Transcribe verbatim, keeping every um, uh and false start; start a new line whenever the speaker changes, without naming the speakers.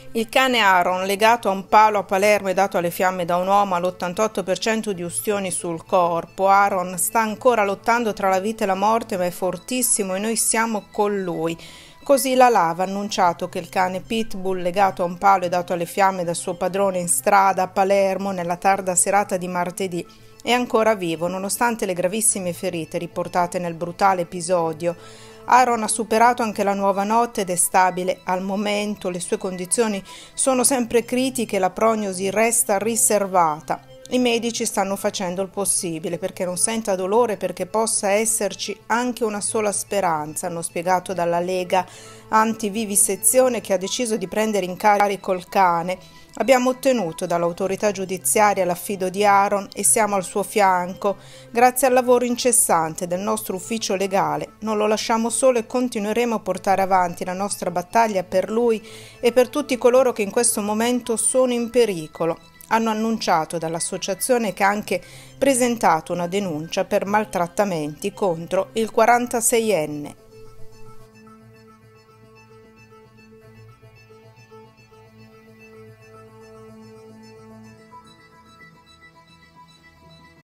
Il cane Aaron, legato a un palo a Palermo e dato alle fiamme da un uomo, ha l'ottantotto per cento di ustioni sul corpo. Aaron sta ancora lottando tra la vita e la morte, ma è fortissimo e noi siamo con lui. Così la Lava ha annunciato che il cane Pitbull, legato a un palo e dato alle fiamme dal suo padrone in strada a Palermo nella tarda serata di martedì, è ancora vivo, nonostante le gravissime ferite riportate nel brutale episodio. Aaron ha superato anche la nuova notte ed è stabile al momento, le sue condizioni sono sempre critiche e la prognosi resta riservata. I medici stanno facendo il possibile perché non senta dolore, perché possa esserci anche una sola speranza, hanno spiegato dalla Lega Antivivisezione, che ha deciso di prendere in carico il cane. Abbiamo ottenuto dall'autorità giudiziaria l'affido di Aaron e siamo al suo fianco. Grazie al lavoro incessante del nostro ufficio legale non lo lasciamo solo e continueremo a portare avanti la nostra battaglia per lui e per tutti coloro che in questo momento sono in pericolo. Hanno annunciato dall'associazione che ha anche presentato una denuncia per maltrattamenti contro il quarantaseienne.